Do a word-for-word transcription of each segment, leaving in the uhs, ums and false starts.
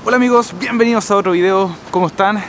Hola amigos, bienvenidos a otro video. ¿Cómo están?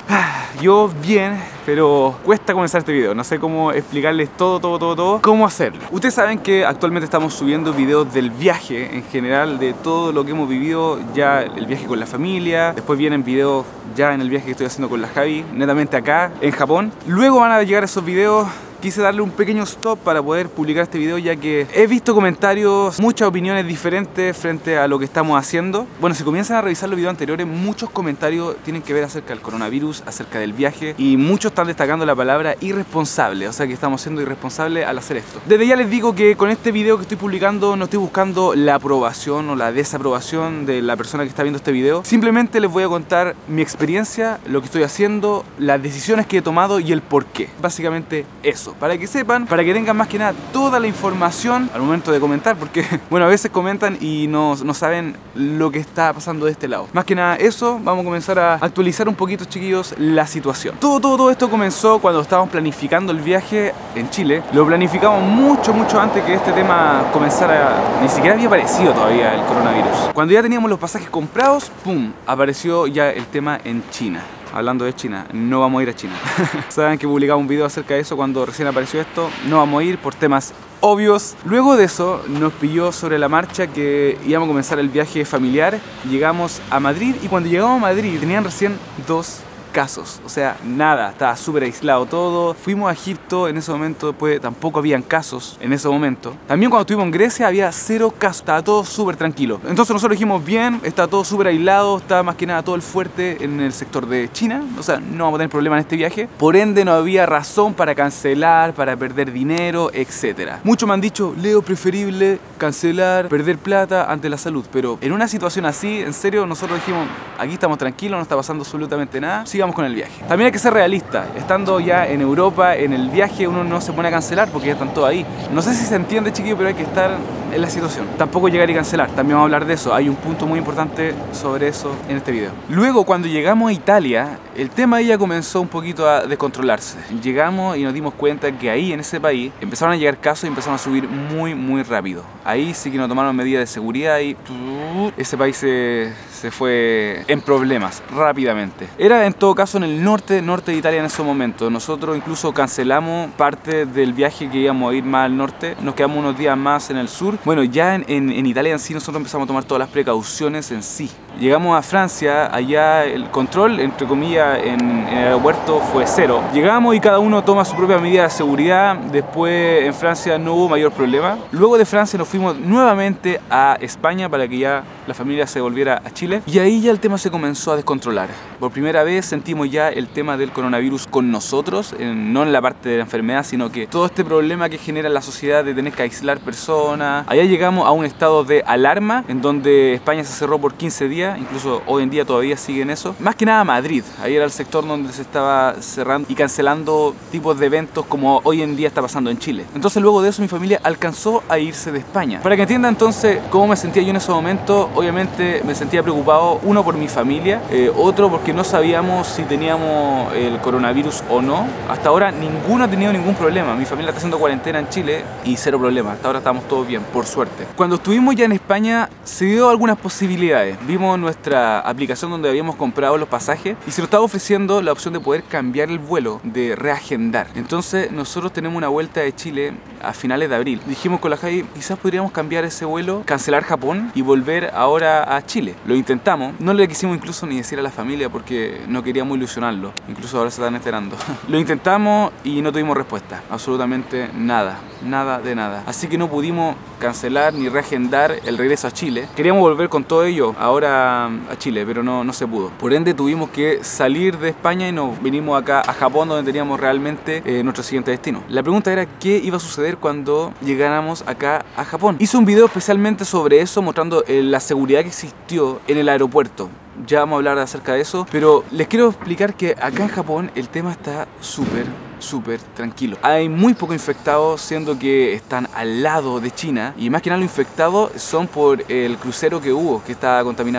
Yo bien, pero cuesta comenzar este video. No sé cómo explicarles todo, todo, todo, todo cómo hacerlo. Ustedes saben que actualmente estamos subiendo videos del viaje en general, de todo lo que hemos vivido. Ya el viaje con la familia, después vienen videos ya en el viaje que estoy haciendo con la Javi, netamente acá en Japón. Luego van a llegar esos videos. Quise darle un pequeño stop para poder publicar este video, ya que he visto comentarios, muchas opiniones diferentes frente a lo que estamos haciendo. Bueno, si comienzan a revisar los videos anteriores, muchos comentarios tienen que ver acerca del coronavirus, acerca del viaje, y muchos están destacando la palabra irresponsable, o sea que estamos siendo irresponsables al hacer esto. Desde ya les digo que con este video que estoy publicando no estoy buscando la aprobación o la desaprobación de la persona que está viendo este video. Simplemente les voy a contar mi experiencia, lo que estoy haciendo, las decisiones que he tomado y el por qué. Básicamente eso. Para que sepan, para que tengan más que nada toda la información al momento de comentar, porque bueno, a veces comentan y no, no saben lo que está pasando de este lado. Más que nada eso, vamos a comenzar a actualizar un poquito, chiquillos, la situación. Todo, todo, todo esto comenzó cuando estábamos planificando el viaje en Chile. Lo planificamos mucho, mucho antes que este tema comenzara. Ni siquiera había aparecido todavía el coronavirus. Cuando ya teníamos los pasajes comprados, ¡pum!, apareció ya el tema en China. Hablando de China, no vamos a ir a China. Saben que publicamos un video acerca de eso cuando recién apareció esto. No vamos a ir por temas obvios. Luego de eso nos pilló sobre la marcha que íbamos a comenzar el viaje familiar. Llegamos a Madrid y cuando llegamos a Madrid tenían recién dos casos, o sea, nada, estaba súper aislado todo. Fuimos a Egipto en ese momento, pues tampoco habían casos en ese momento. También cuando estuvimos en Grecia había cero casos, estaba todo súper tranquilo. Entonces nosotros dijimos, bien, está todo súper aislado, está más que nada todo el fuerte en el sector de China, o sea, no vamos a tener problema en este viaje. Por ende no había razón para cancelar, para perder dinero, etcétera. Muchos me han dicho, Leo, preferible cancelar, perder plata ante la salud, pero en una situación así, en serio, nosotros dijimos, aquí estamos tranquilos, no está pasando absolutamente nada, sigamos con el viaje. También hay que ser realista, estando ya en Europa, en el viaje uno no se pone a cancelar porque ya están todos ahí. No sé si se entiende, chiquillo, pero hay que estar en la situación. Tampoco llegar y cancelar, también vamos a hablar de eso. Hay un punto muy importante sobre eso en este video. Luego, cuando llegamos a Italia, el tema ahí ya comenzó un poquito a descontrolarse. Llegamos y nos dimos cuenta que ahí, en ese país, empezaron a llegar casos y empezaron a subir muy, muy rápido. Ahí sí que nos tomaron medidas de seguridad y ese país se, se fue en problemas rápidamente. Era en todo caso en el norte, norte de Italia en ese momento. Nosotros incluso cancelamos parte del viaje que íbamos a ir más al norte. Nos quedamos unos días más en el sur. Bueno, ya en, en, en Italia en sí nosotros empezamos a tomar todas las precauciones en sí. Llegamos a Francia, allá el control, entre comillas, en, en el aeropuerto fue cero. Llegamos y cada uno toma su propia medida de seguridad. Después en Francia no hubo mayor problema. Luego de Francia nos fuimos nuevamente a España para que ya la familia se volviera a Chile. Y ahí ya el tema se comenzó a descontrolar. Por primera vez sentimos ya el tema del coronavirus con nosotros, en, no en la parte de la enfermedad, sino que todo este problema que genera la sociedad de tener que aislar personas. Allá llegamos a un estado de alarma, en donde España se cerró por quince días, incluso hoy en día todavía sigue en eso. Más que nada Madrid, ahí era el sector donde se estaba cerrando y cancelando tipos de eventos como hoy en día está pasando en Chile. Entonces luego de eso mi familia alcanzó a irse de España. Para que entiendan entonces cómo me sentía yo en ese momento, obviamente me sentía preocupado, uno por mi familia, eh, otro porque no sabíamos si teníamos el coronavirus o no. Hasta ahora ninguno ha tenido ningún problema. Mi familia está haciendo cuarentena en Chile y cero problema. Hasta ahora estamos todos bien, por suerte. Cuando estuvimos ya en España se dio algunas posibilidades. Vimos nuestra aplicación donde habíamos comprado los pasajes y se nos estaba ofreciendo la opción de poder cambiar el vuelo, de reagendar. Entonces nosotros tenemos una vuelta de Chile a finales de abril. Dijimos con la Javi, quizás podríamos cambiar ese vuelo, cancelar Japón y volver ahora a Chile. Lo intentamos, no le quisimos incluso ni decir a la familia porque no queríamos ilusionarlo. Incluso ahora se están enterando. Lo intentamos y no tuvimos respuesta. Absolutamente nada. Nada de nada. Así que no pudimos cancelar ni reagendar el regreso a Chile. Queríamos volver con todo ello ahora a Chile, pero no, no se pudo. Por ende tuvimos que salir de España y nos vinimos acá a Japón, donde teníamos realmente eh, nuestro siguiente destino. La pregunta era qué iba a suceder cuando llegáramos acá a Japón. Hice un video especialmente sobre eso, mostrando eh, la seguridad que existió en el aeropuerto. Ya vamos a hablar acerca de eso, pero les quiero explicar que acá en Japón el tema está súper súper tranquilo. Hay muy pocos infectados, siendo que están al lado de China, y más que nada los infectados son por el crucero que hubo, que está contaminado.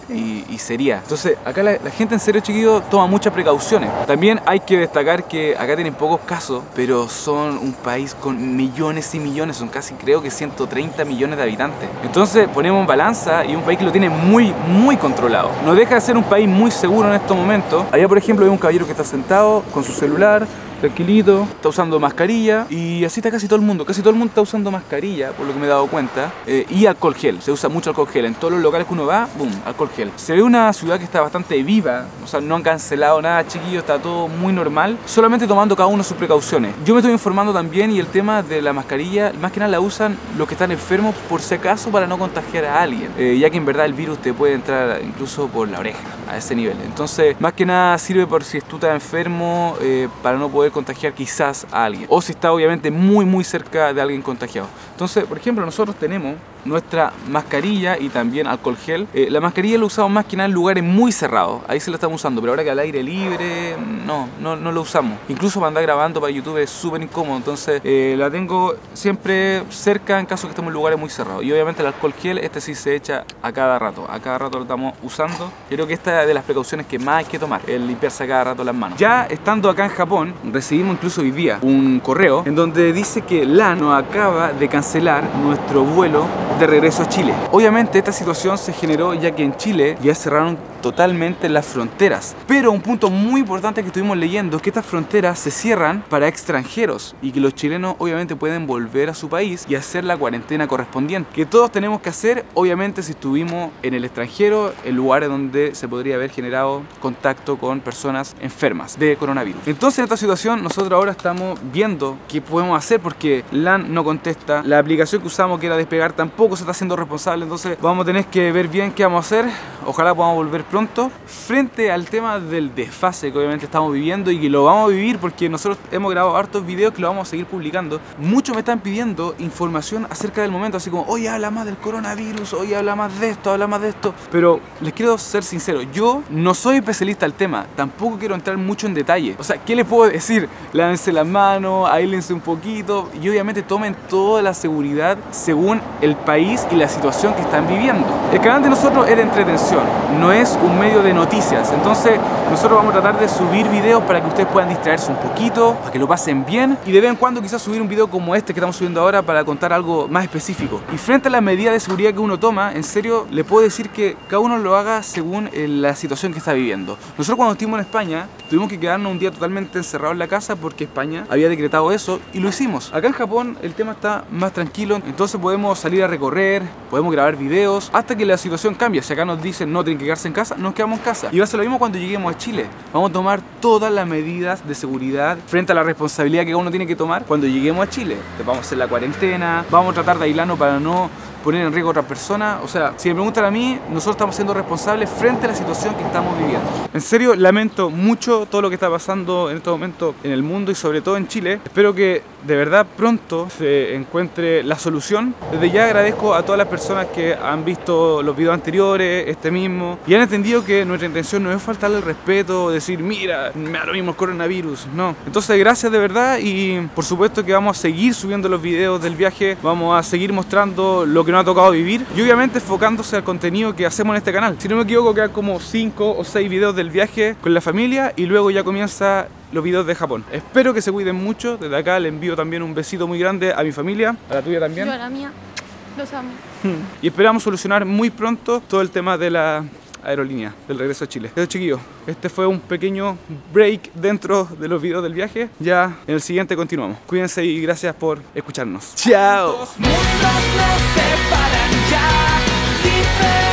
y, y sería. Entonces acá la, la gente en serio, chiquillos, toma muchas precauciones. También hay que destacar que acá tienen pocos casos, pero son un país con millones y millones, son casi creo que ciento treinta millones de habitantes. Entonces ponemos en balanza y un país que lo tiene muy, muy controlado. No deja de ser un país muy seguro en estos momentos. Allá por ejemplo hay un caballero que está sentado con su celular, tranquilito, está usando mascarilla y así está casi todo el mundo. Casi todo el mundo está usando mascarilla, por lo que me he dado cuenta, eh, y alcohol gel. Se usa mucho alcohol gel. En todos los locales que uno va, boom, alcohol gel. Se ve una ciudad que está bastante viva, o sea, no han cancelado nada, chiquillos, está todo muy normal, solamente tomando cada uno sus precauciones. Yo me estoy informando también y el tema de la mascarilla, más que nada la usan los que están enfermos por si acaso para no contagiar a alguien, eh, ya que en verdad el virus te puede entrar incluso por la oreja, a ese nivel. Entonces, más que nada sirve por si tú estás enfermo, eh, para no poder contagiar quizás a alguien, o si está obviamente muy muy cerca de alguien contagiado. Entonces, por ejemplo, nosotros tenemos nuestra mascarilla y también alcohol gel. Eh, la mascarilla la usamos más que nada en lugares muy cerrados, ahí se la estamos usando, pero ahora que al aire libre, no, no, no lo usamos. Incluso para andar grabando para YouTube es súper incómodo, entonces eh, la tengo siempre cerca en caso que estemos en lugares muy cerrados. Y obviamente el alcohol gel, este sí se echa a cada rato, a cada rato lo estamos usando. Creo que esta es de las precauciones que más hay que tomar, el limpiarse a cada rato las manos. Ya estando acá en Japón, recibimos incluso hoy día un correo en donde dice que LAN nos acaba de cancelar nuestro vuelo de regreso a Chile. Obviamente esta situación se generó ya que en Chile ya cerraron totalmente las fronteras, pero un punto muy importante que estuvimos leyendo es que estas fronteras se cierran para extranjeros y que los chilenos obviamente pueden volver a su país y hacer la cuarentena correspondiente, que todos tenemos que hacer obviamente si estuvimos en el extranjero, en lugares donde se podría haber generado contacto con personas enfermas de coronavirus. Entonces en esta situación nosotros ahora estamos viendo qué podemos hacer porque LAN no contesta, la aplicación que usamos que era Despegar tampoco se está haciendo responsable, entonces vamos a tener que ver bien qué vamos a hacer. Ojalá podamos volver pronto frente al tema del desfase que obviamente estamos viviendo y que lo vamos a vivir porque nosotros hemos grabado hartos videos que lo vamos a seguir publicando. Muchos me están pidiendo información acerca del momento, así como, oye, habla más del coronavirus, oye, habla más de esto, habla más de esto. Pero les quiero ser sincero, yo no soy especialista al tema, tampoco quiero entrar mucho en detalle. O sea, ¿qué les puedo decir? Lávense las manos, aíslense un poquito y obviamente tomen toda la seguridad según el país y la situación que están viviendo. El canal de nosotros es de entretención, no es un medio de noticias, entonces nosotros vamos a tratar de subir videos para que ustedes puedan distraerse un poquito, para que lo pasen bien y de vez en cuando quizás subir un video como este que estamos subiendo ahora para contar algo más específico. Y frente a las medidas de seguridad que uno toma, en serio, le puedo decir que cada uno lo haga según la situación que está viviendo. Nosotros cuando estuvimos en España, tuvimos que quedarnos un día totalmente encerrados en la casa porque España había decretado eso y lo hicimos. Acá en Japón el tema está más tranquilo, entonces podemos salir a recorrer, podemos grabar videos, hasta que la situación cambie. Si acá nos dicen no tienen que quedarse en casa, nos quedamos en casa. Y va a ser lo mismo cuando lleguemos a Chile. Vamos a tomar todas las medidas de seguridad frente a la responsabilidad que uno tiene que tomar cuando lleguemos a Chile. Vamos a hacer la cuarentena, vamos a tratar de aislarnos para no poner en riesgo a otras personas. O sea, si me preguntan a mí, nosotros estamos siendo responsables frente a la situación que estamos viviendo. En serio, lamento mucho todo lo que está pasando en estos momentos en el mundo y sobre todo en Chile. Espero que de verdad pronto se encuentre la solución. Desde ya agradezco a todas las personas que han visto los videos anteriores, este mismo, y han entendido que nuestra intención no es faltarle el respeto, decir, mira, me da lo mismo el coronavirus, no. Entonces, gracias de verdad y por supuesto que vamos a seguir subiendo los videos del viaje, vamos a seguir mostrando lo que nos ha tocado vivir y obviamente enfocándose al contenido que hacemos en este canal. Si no me equivoco, quedan como cinco o seis videos del viaje con la familia y luego ya comienza los videos de Japón. Espero que se cuiden mucho. Desde acá le envío también un besito muy grande a mi familia, a la tuya también. Yo a la mía, los amo. Y esperamos solucionar muy pronto todo el tema de la aerolínea, del regreso a Chile. Eso, chiquillos, este fue un pequeño break dentro de los videos del viaje. Ya en el siguiente continuamos. Cuídense y gracias por escucharnos. ¡Chao! Los mundos nos separan ya.